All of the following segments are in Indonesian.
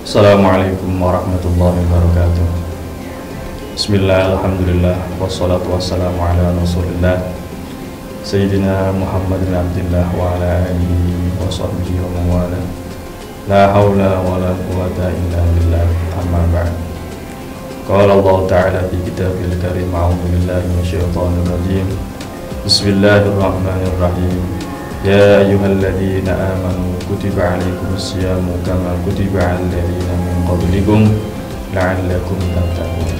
Assalamualaikum warahmatullahi wabarakatuh. Bismillah, alhamdulillah, wassalatu wassalamu ala rasulillah Sayyidina Muhammad bin Abdillah wa ala alihi wa sahbihi wa mawala. La hawla wa la quwata illa billah, amma ba'd. Qala Allah ta'ala fi kitabil karim, a'udhu billahi minasyaitonir rajim. Bismillahirrahmanirrahim. Ya ayyuhalladzina amanu kutiba alaikumus siyamu kama kutiba alal ladzina min qablikum la'allakum tattaqun.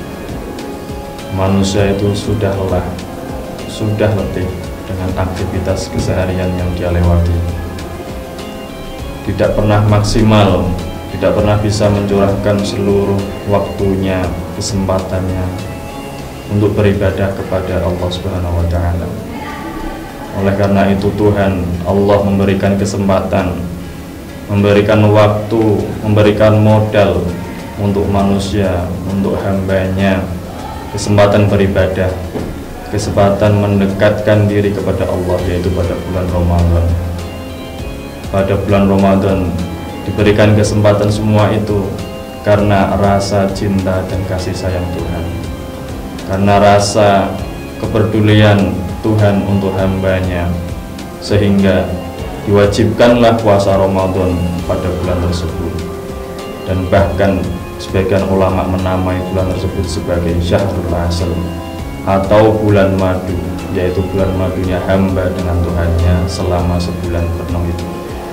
Manusia itu sudah letih dengan aktivitas keseharian yang dia lewati. Tidak pernah maksimal, tidak pernah bisa mencurahkan seluruh waktunya, kesempatannya untuk beribadah kepada Allah Subhanahu wa taala. Oleh karena itu Tuhan Allah memberikan kesempatan, memberikan waktu, memberikan modal untuk manusia, untuk hambanya, kesempatan beribadah, kesempatan mendekatkan diri kepada Allah, yaitu pada bulan Ramadan. Pada bulan Ramadan diberikan kesempatan semua itu karena rasa cinta dan kasih sayang Tuhan, karena rasa kepedulian Tuhan untuk hambanya, sehingga diwajibkanlah puasa Ramadan pada bulan tersebut. Dan bahkan sebagian ulama menamai bulan tersebut sebagai Syahrul Asal atau bulan madu, yaitu bulan madunya hamba dengan Tuhannya selama sebulan penuh itu.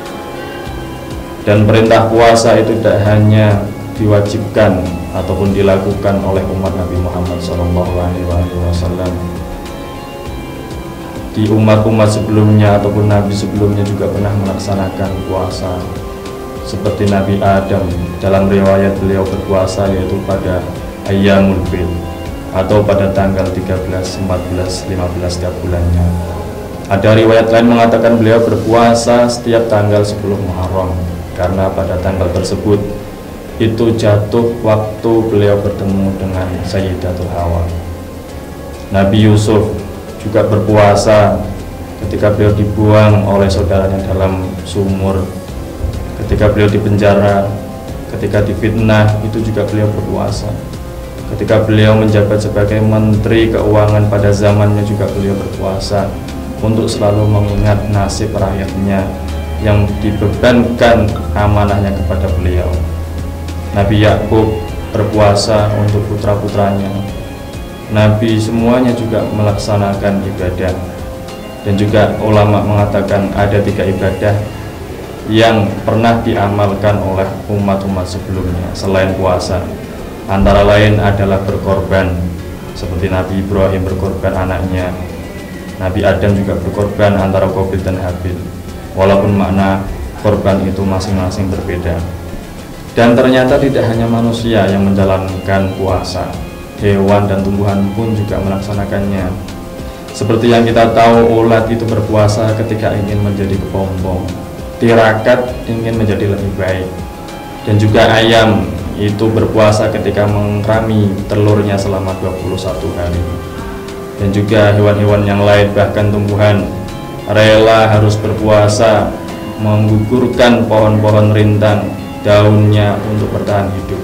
Dan perintah puasa itu tidak hanya diwajibkan ataupun dilakukan oleh umat Nabi Muhammad SAW. Di umat-umat sebelumnya ataupun Nabi sebelumnya juga pernah melaksanakan puasa. Seperti Nabi Adam, dalam riwayat beliau berpuasa yaitu pada Ayyamul Bid atau pada tanggal 13, 14, 15 tiap bulannya. Ada riwayat lain mengatakan beliau berpuasa setiap tanggal 10 Muharram, karena pada tanggal tersebut itu jatuh waktu beliau bertemu dengan Sayyidatul Hawa. Nabi Yusuf juga berpuasa ketika beliau dibuang oleh saudaranya dalam sumur, ketika beliau dipenjara, ketika difitnah, itu juga beliau berpuasa. Ketika beliau menjabat sebagai Menteri Keuangan pada zamannya juga beliau berpuasa untuk selalu mengingat nasib rakyatnya yang dibebankan amanahnya kepada beliau. Nabi Yakub berpuasa untuk putra-putranya. Nabi semuanya juga melaksanakan ibadah. Dan juga ulama mengatakan ada 3 ibadah yang pernah diamalkan oleh umat-umat sebelumnya selain puasa. Antara lain adalah berkorban, seperti Nabi Ibrahim berkorban anaknya, Nabi Adam juga berkorban antara Qabil dan Habil, walaupun makna korban itu masing-masing berbeda. Dan ternyata tidak hanya manusia yang menjalankan puasa, hewan dan tumbuhan pun juga melaksanakannya. Seperti yang kita tahu, ulat itu berpuasa ketika ingin menjadi kepompong, tirakat ingin menjadi lebih baik, dan juga ayam itu berpuasa ketika mengerami telurnya selama 21 hari. Dan juga hewan-hewan yang lain, bahkan tumbuhan, rela harus berpuasa menggugurkan pohon-pohon rindang daunnya untuk bertahan hidup.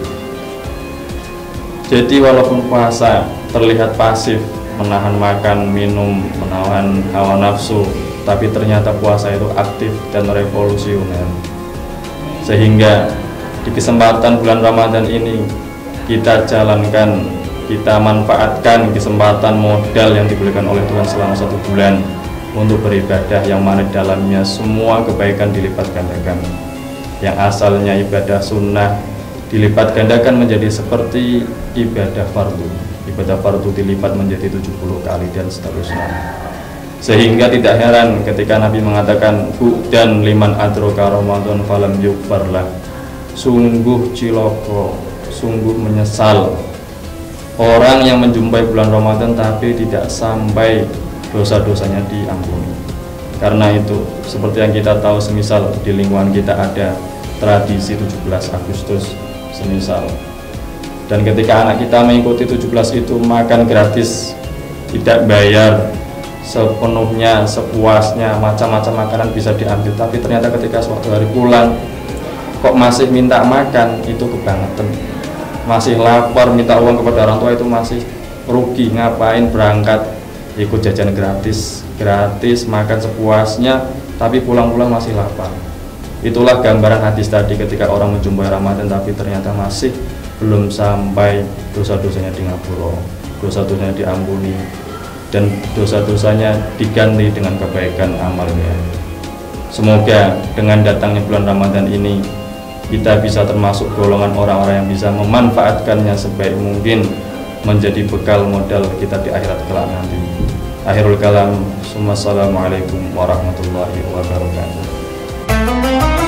Jadi walaupun puasa terlihat pasif, menahan makan, minum, menahan hawa nafsu, tapi ternyata puasa itu aktif dan revolusioner. Sehingga di kesempatan bulan Ramadan ini kita jalankan, kita manfaatkan kesempatan modal yang diberikan oleh Tuhan selama 1 bulan untuk beribadah, yang mana dalamnya semua kebaikan dilipat gandakan. Yang asalnya ibadah sunnah dilipat gandakan menjadi seperti ibadah fardu. Ibadah fardu dilipat menjadi 70 kali dan seterusnya. Sehingga tidak heran ketika Nabi mengatakan dan liman adraka Ramadan falam yukfarlah. Sungguh ciloko, sungguh menyesal orang yang menjumpai bulan Ramadan tapi tidak sampai dosa-dosanya diampuni. Karena itu, seperti yang kita tahu, semisal di lingkungan kita ada tradisi 17 Agustus semisal, dan ketika anak kita mengikuti 17 itu makan gratis, tidak bayar, sepenuhnya, sepuasnya, macam-macam makanan bisa diambil. Tapi ternyata ketika suatu hari pulang kok masih minta makan, itu kebangetan. Masih lapar minta uang kepada orang tua, itu masih rugi. Ngapain berangkat ikut jajan gratis makan sepuasnya tapi pulang-pulang masih lapar. Itulah gambaran hadis tadi, ketika orang menjumpai Ramadan tapi ternyata masih belum sampai dosa-dosanya di ngapura, dosa-dosanya diampuni, dan dosa-dosanya diganti dengan kebaikan amalnya. Semoga dengan datangnya bulan Ramadan ini kita bisa termasuk golongan orang-orang yang bisa memanfaatkannya sebaik mungkin, menjadi bekal modal kita di akhirat kelak nanti. Akhirul kalam, assalamualaikum warahmatullahi wabarakatuh.